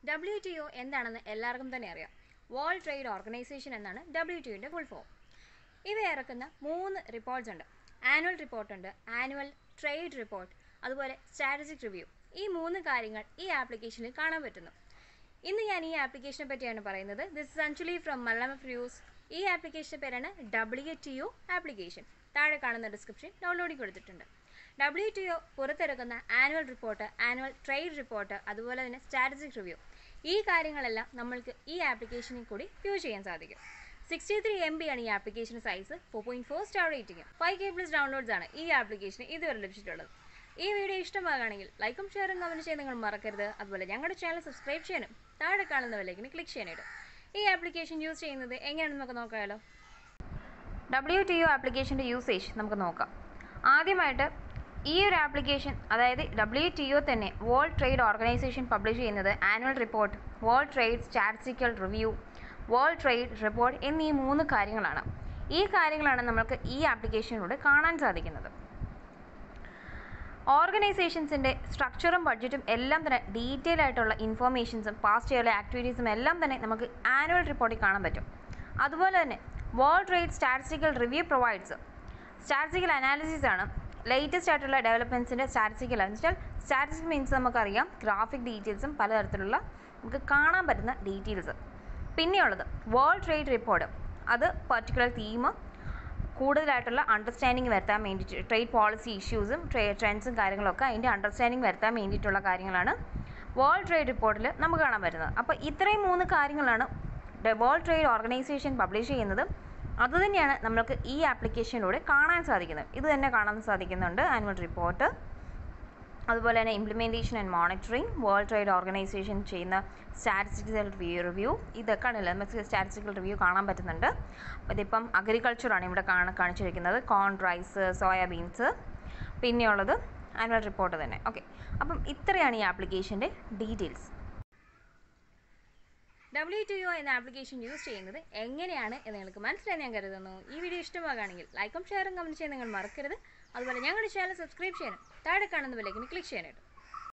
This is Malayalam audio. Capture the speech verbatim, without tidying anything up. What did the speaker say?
W T O എന്താണെന്ന് എല്ലാവർക്കും തന്നെ അറിയാം. വേൾഡ് ട്രേഡ് ഓർഗനൈസേഷൻ എന്നാണ് W T Oയുടെ ഫുൾ ഫോം. ഇവ ഇറക്കുന്ന മൂന്ന് റിപ്പോർട്ട്സ് ഉണ്ട്. ആനുവൽ റിപ്പോർട്ട് ഉണ്ട്, ആനുവൽ ട്രേഡ് റിപ്പോർട്ട്, അതുപോലെ സ്ട്രാറ്റജിക് റിവ്യൂ. ഈ മൂന്ന് കാര്യങ്ങൾ ഈ ആപ്ലിക്കേഷനിൽ കാണാൻ പറ്റുന്നു. ഇന്ന് ഞാൻ ഈ ആപ്ലിക്കേഷനെ പറ്റിയാണ് പറയുന്നത്. This is actually from Malayalam views. ഈ ആപ്ലിക്കേഷൻ്റെ പേരാണ് W T O ആപ്ലിക്കേഷൻ. താഴെ കാണുന്ന ഡിസ്ക്രിപ്ഷൻ ഡൗൺലോഡിൽ കൊടുത്തിട്ടുണ്ട്. W T O പുറത്തിറക്കുന്ന annual report, annual trade report, അതുപോലെ തന്നെ സ്ട്രാറ്റജിക് റിവ്യൂ, ഈ കാര്യങ്ങളെല്ലാം നമ്മൾക്ക് ഈ ആപ്ലിക്കേഷനിൽ കൂടി വ്യൂ ചെയ്യാൻ സാധിക്കും. സിക്സ്റ്റി ത്രീ എം ബി ആണ് ഈ application size. Four point four star rating, five K plus downloads ആണ് ഈ ആപ്ലിക്കേഷന് ഇതുവരെ ലഭിച്ചിട്ടുള്ളത്. ഈ വീഡിയോ ഇഷ്ടമാകുകയാണെങ്കിൽ ലൈക്കും ഷെയറും കമൻറ്റ് ചെയ്യാൻ നിങ്ങൾ മറക്കരുത്. അതുപോലെ ഞങ്ങളുടെ ചാനൽ സബ്സ്ക്രൈബ് ചെയ്യാനും താഴെ കാണുന്ന ബെല്ലൈക്കൻ ക്ലിക്ക് ചെയ്യാനായിട്ട്. ഈ ആപ്ലിക്കേഷൻ യൂസ് ചെയ്യുന്നത് എങ്ങനെയാണെന്ന് നമുക്ക് നോക്കാമല്ലോ. W T O ആപ്ലിക്കേഷൻ്റെ യൂസേജ് നമുക്ക് നോക്കാം. ആദ്യമായിട്ട് ഈ ഒരു ആപ്ലിക്കേഷൻ, അതായത് W T O തന്നെ വേൾഡ് ട്രേഡ് ഓർഗനൈസേഷൻ പബ്ലിഷ് ചെയ്യുന്നത് annual report, world trade statistical review, world trade report എന്നീ മൂന്ന് കാര്യങ്ങളാണ്. ഈ കാര്യങ്ങളാണ് നമുക്ക് ഈ ആപ്ലിക്കേഷനിലൂടെ കാണാൻ സാധിക്കുന്നത്. ഓർഗനൈസേഷൻസിൻ്റെ സ്ട്രക്ചറും ബഡ്ജറ്റും എല്ലാം തന്നെ ഡീറ്റെയിൽ ആയിട്ടുള്ള ഇൻഫോർമേഷൻസും പാസ്റ്റ് ഇയറിലെ ആക്ടിവിറ്റീസും എല്ലാം തന്നെ നമുക്ക് ആനുവൽ റിപ്പോർട്ടിൽ കാണാൻ പറ്റും. അതുപോലെ തന്നെ world trade statistical review provides statistical analysis ആണ്. ലേറ്റസ്റ്റ് ആയിട്ടുള്ള ഡെവലപ്മെൻറ്റ്സിൻ്റെ സ്റ്റാറ്റിസ്റ്റിക്കൽ എന്ന് വെച്ചാൽ സ്റ്റാറ്റിസ്റ്റിക് മീൻസ് നമുക്കറിയാം ഗ്രാഫിക് ഡീറ്റെയിൽസും പലതരത്തിലുള്ള നമുക്ക് കാണാൻ പറ്റുന്ന ഡീറ്റെയിൽസ്. പിന്നെയുള്ളത് വേൾഡ് ട്രേഡ് റിപ്പോർട്ട്, അത് പർട്ടിക്കുലർ തീം കൂടുതലായിട്ടുള്ള അണ്ടർസ്റ്റാൻഡിങ് വരുത്താൻ വേണ്ടിയിട്ട്, ട്രേഡ് പോളിസി ഇഷ്യൂസും ട്രേഡ് ട്രെൻഡ്സും കാര്യങ്ങളൊക്കെ അതിൻ്റെ അണ്ടർസ്റ്റാൻഡിങ് വരുത്താൻ വേണ്ടിയിട്ടുള്ള കാര്യങ്ങളാണ് വേൾഡ് ട്രേഡ് റിപ്പോർട്ടിൽ നമുക്ക് കാണാൻ പറ്റുന്നത്. അപ്പോൾ ഇത്രയും മൂന്ന് കാര്യങ്ങളാണ് വേൾഡ് ട്രേഡ് ഓർഗനൈസേഷൻ പബ്ലിഷ് ചെയ്യുന്നത്. അതുതന്നെയാണ് നമുക്ക് ഈ ആപ്ലിക്കേഷനിലൂടെ കാണാൻ സാധിക്കുന്നത്. ഇത് തന്നെ കാണാൻ സാധിക്കുന്നുണ്ട്. ആനുവൽ റിപ്പോർട്ട്, അതുപോലെ തന്നെ implementation and monitoring, world trade organization ചെയ്യുന്ന സ്റ്റാറ്റിസ്റ്റിക്കൽ റിവ്യൂ, ഇതൊക്കെ ആണല്ലോ നമുക്ക് സ്റ്റാറ്റിസ്റ്റിക്കൽ റിവ്യൂ കാണാൻ പറ്റുന്നുണ്ട്. ഇതിപ്പം അഗ്രികൾച്ചറാണ് ഇവിടെ കാണാൻ കാണിച്ചിരിക്കുന്നത്. കോൺ, റൈസ്, സോയാബീൻസ്, പിന്നെയുള്ളത് ആനുവൽ റിപ്പോർട്ട് തന്നെ. ഓക്കെ, അപ്പം ഇത്രയാണ് ഈ ആപ്ലിക്കേഷൻ്റെ ഡീറ്റെയിൽസ്. W T O എന്ന ആപ്ലിക്കേഷൻ യൂസ് ചെയ്യുന്നത് എങ്ങനെയാണ് എന്ന് നിങ്ങൾക്ക് മനസ്സിലായി ഞാൻ കരുതുന്നു. ഈ വീഡിയോ ഇഷ്ടമാകുകയാണെങ്കിൽ ലൈക്കും ഷെയറും കമൻറ്റ് ചെയ്യാൻ നിങ്ങൾ മറക്കരുത്. അതുപോലെ ഞങ്ങളുടെ ചാനൽ സബ്സ്ക്രൈബ് ചെയ്യാനും താഴെ കാണുന്ന ബെല്ലൈക്കൻ ക്ലിക്ക് ചെയ്യാനായിട്ട്.